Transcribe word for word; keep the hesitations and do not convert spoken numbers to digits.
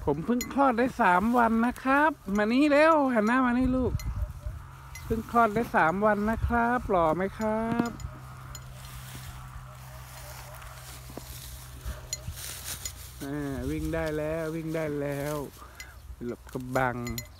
ผมเพิ่งคลอดได้สามวันนะครับมานี่เร็วหันหน้ามานี่ลูกเพิ่งคลอดได้สามวันนะครับหล่อไหมครับอ่าวิ่งได้แล้ววิ่งได้แล้วหลบกระบัง